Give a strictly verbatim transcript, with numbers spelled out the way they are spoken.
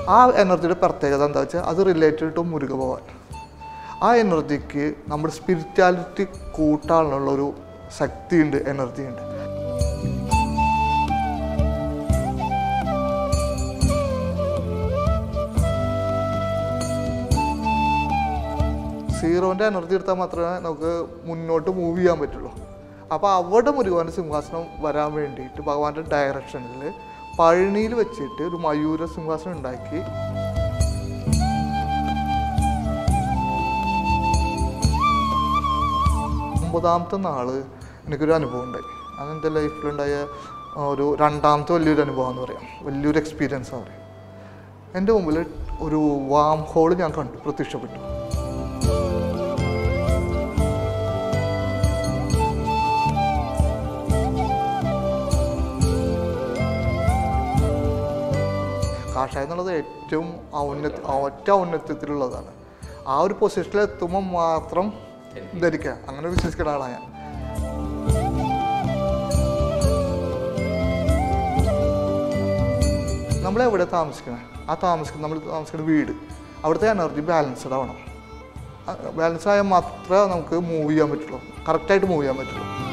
ആ എനർജിയുടെ പ്രത്യേകത എന്താ വെച്ചാൽ അത് റിലേറ്റഡ് ടു മുരുക ഭഗവാൻ. ആ എനർജിക്ക് നമ്മുടെ സ്പിരിച്വാലിറ്റി കൂട്ടാനുള്ളൊരു ശക്തിയുണ്ട്, എനർജിയുണ്ട്. സീറോൻ്റെ എനർജി എടുത്താൽ മാത്രമേ നമുക്ക് മുന്നോട്ട് മൂവ് ചെയ്യാൻ പറ്റുള്ളൂ. അപ്പോൾ അവിടെ മുരുകൻ്റെ സിംഹാസനം വരാൻ വേണ്ടിയിട്ട് ഭഗവാന്റെ ഡയറക്ഷനിൽ പഴനിയിൽ വെച്ചിട്ട് ഒരു മയൂര സിംഹാസനം ഉണ്ടാക്കി. ഒമ്പതാമത്തെ നാൾ എനിക്കൊരു അനുഭവം ഉണ്ടായി. അതെൻ്റെ ലൈഫിലുണ്ടായ ഒരു രണ്ടാമത്തെ വലിയൊരു അനുഭവം എന്ന് പറയാം, വലിയൊരു എക്സ്പീരിയൻസാണ് പറയാം. എൻ്റെ മുമ്പിൽ ഒരു വാം ഹോൾ ഞാൻ കണ്ടു, പ്രത്യക്ഷപ്പെട്ടു. കാഷായം എന്നുള്ളത് ഏറ്റവും ഔന്നത ഒറ്റ ഔന്നത്യത്തിലുള്ളതാണ്. ആ ഒരു പൊസിഷനിൽ എത്തുമ്പോൾ മാത്രം ധരിക്കുക, അങ്ങനെ വിശ്വസിക്കുന്ന ആളാണ് ഞാൻ. നമ്മളെവിടെ താമസിക്കുന്നത്, ആ താമസിക്കുന്ന നമ്മൾ താമസിക്കുന്ന വീട്, അവിടുത്തെ എനർജി ബാലൻസ്ഡ് ആവണം. ബാലൻസ് ആയാൽ മാത്രമേ നമുക്ക് മൂവ് ചെയ്യാൻ പറ്റുള്ളൂ, കറക്റ്റായിട്ട് മൂവ് ചെയ്യാൻ പറ്റുള്ളൂ.